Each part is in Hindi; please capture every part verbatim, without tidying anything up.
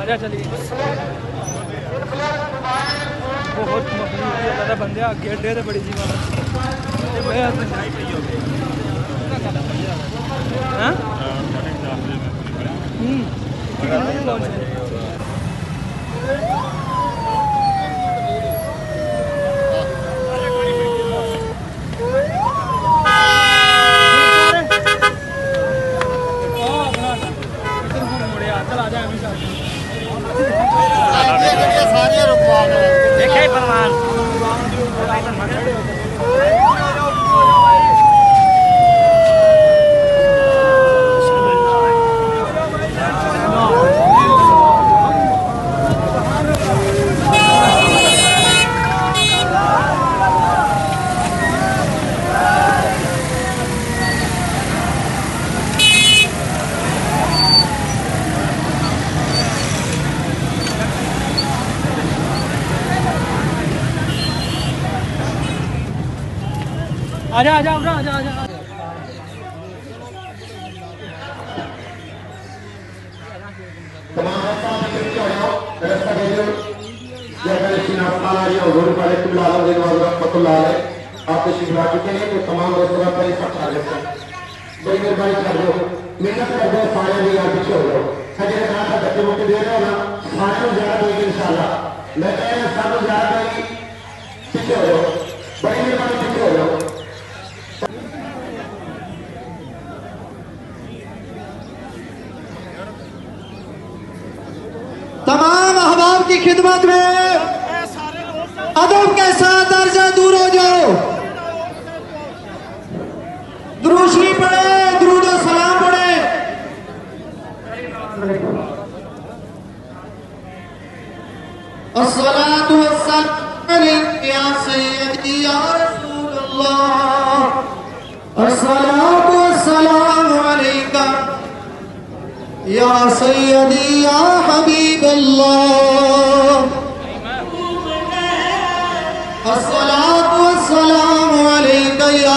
आजा चलिए। बहुत ज़्यादा बंदे अगे अड्डे ते बड़ी जी देखे परमान आजा आजा आजा आजा आजा आप शिवरा चुके हैं तो तमाम रेस्तरां पर इकट्ठा रहते हैं। बड़ी मेहरबानी कर दो, मेहनत कर दो, सारे भी यहाँ पीछे हो जाओ। सजे कहा था बच्चे मुझे दे रहे हो ना, सारे ज्यादा देगी इंशाल्लाह। मैं कह रहा सब ज्यादा देगी, पीछे हो जाओ। बड़ी मेहरबानी पीछे हो जाओ। तमाम अहबाब की खिदमत में अदब के साथ दर्जा दूर हो जाओ। दुरूशी पढ़े, दुरूद और सलाम पढ़े। अस्सलातु वस्सलामु अलैका या सय्यदी या रसूलल्लाह। अस्सलातु वस्सलामु अलैका या सय्यदी या हबीबल्लाह। अस्सलातु वस्सलामु अलैका या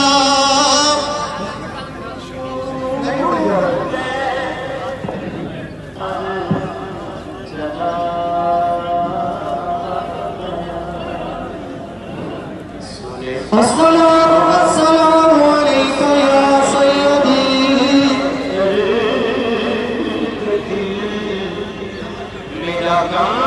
अस्सलातु वस्सलामु अलैका या सय्यदी मेरा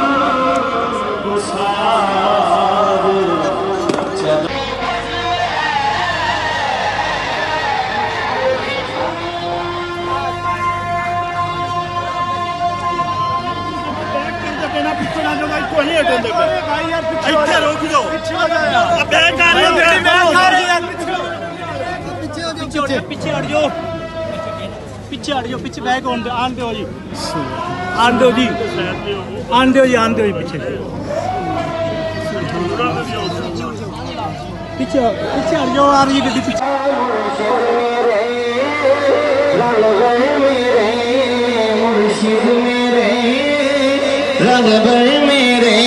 पीछे हट जाओ, पीछे हट जाओ, पीछे बैग आन आन दो जी, आन दो जी, आन दो जी, आन दो जी, पीछे पीछे पीछे हट जाओ। आ रही गड्डी पीछे। रंगबर मेरे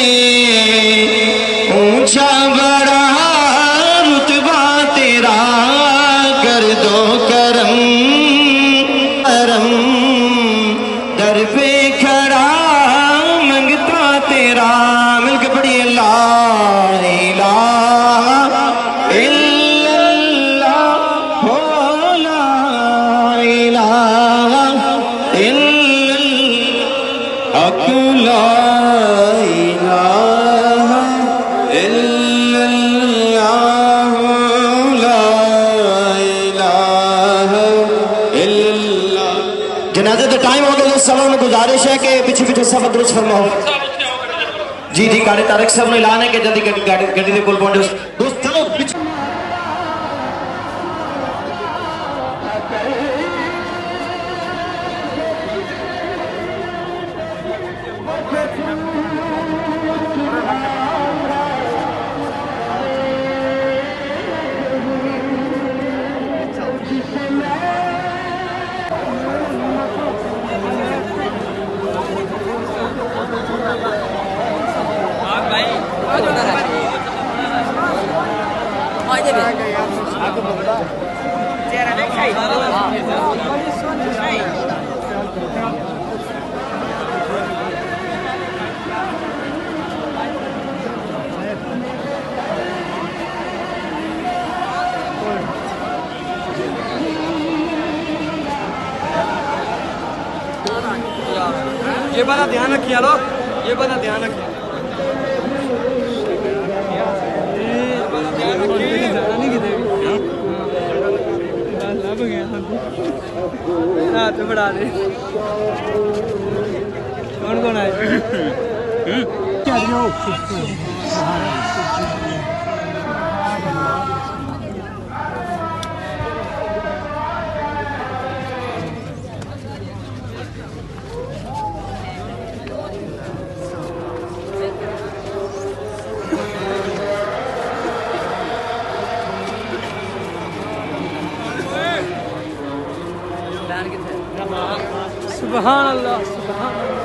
ऊंचा बड़ा रुतबा तेरा, कर दो करम करम, दर पे खड़ा मंगता तेरा। मिलके पढ़िए ला इलाहा इल्लल्लाह, हो ला इलाहा इल्लल्लाह, अकुला इलाहा इल्लल्लाह, ला इलाहा इल्लल्लाह। जनाजे का टाइम हो गया, सब में गुजारिश है कि पीछे पीछे सब दुरुस्त फरमाओ। जी जी कारी तारक साहब ने ऐलान है कि जल्दी गड्डी गड्डी के कोल पहुंचो। दोस्त चलो पीछे। ये बात ध्यान रखिए लो, ये बात ध्यान रखिए, ध्यान रखिए, जाना नहीं किधर लग गया हाथ बढ़ा दे। कौन कौन आए? सुभान अल्लाह, सुभान अल्लाह।